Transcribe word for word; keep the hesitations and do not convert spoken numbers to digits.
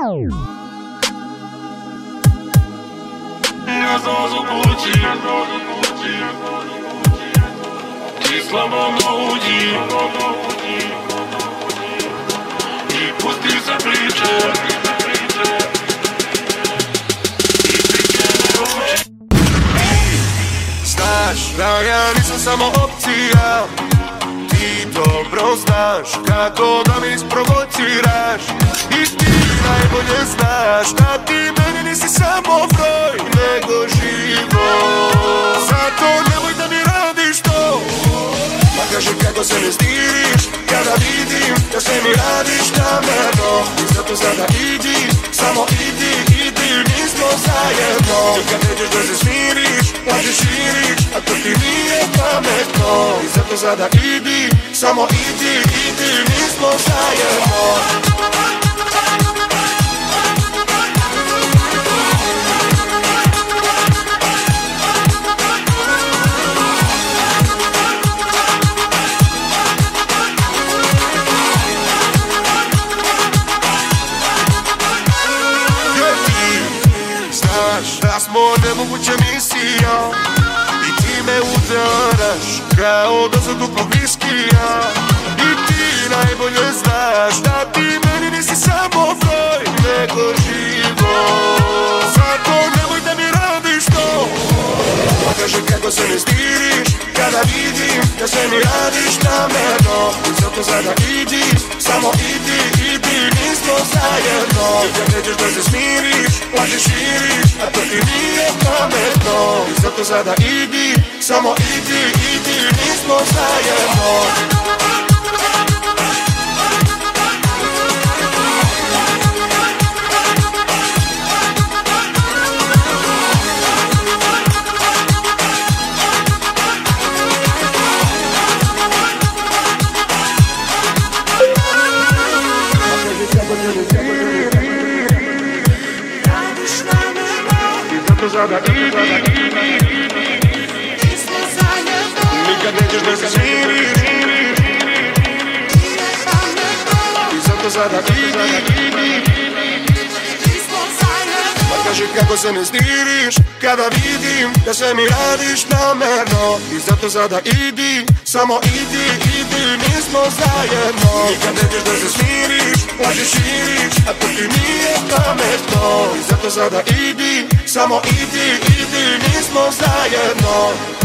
Ja znam za kući, ti slobodno uđi i pusti se priče. Znaš da ja nisam samo opcija, ti dobro znaš kako da me isprovociraš. I ti najbolje znaš da ti meni nisi samo broj, nego život. Zato nemoj da mi radiš to, pa kaži kako se ne stiriš kada vidim da se mi radiš namerno. I zato sada idi, samo idi, idi, nismo zajedno. I kad nećeš da se smiriš, laži širiš, a to ti nije pametno. I zato sada idi, samo idi, idi, nismo zajedno. Da smo nemoguća misija i ti me udaraš kao doza duplog viskija. I ti najbolje znaš da ti meni nisi samo broj, nego život. Zato nemoj da mi radiš to, pa kaži kako se ne stiriš kada vidim da se mi radiš namerno. I zato sada idi, samo idi, idi, nismo zajedno. I kad nećeš da se smiriš, laži širiš, a to ti nije pametno. I zato sada idi, samo idi, idi, nismo zajedno. Sada idi, nismo zajedno. Nikad nećeš da se smiriš, i zato sada idi, nismo zajedno. Pa kaži kako se ne stiriš kada vidim da se mi radiš namerno. I zato sada idi, samo idi, idi, nismo zajedno. Nikad nećeš da se smiriš, laži širiš, a to ti nije pametno. I zato sada idi, samo idi, idi, nismo zajedno.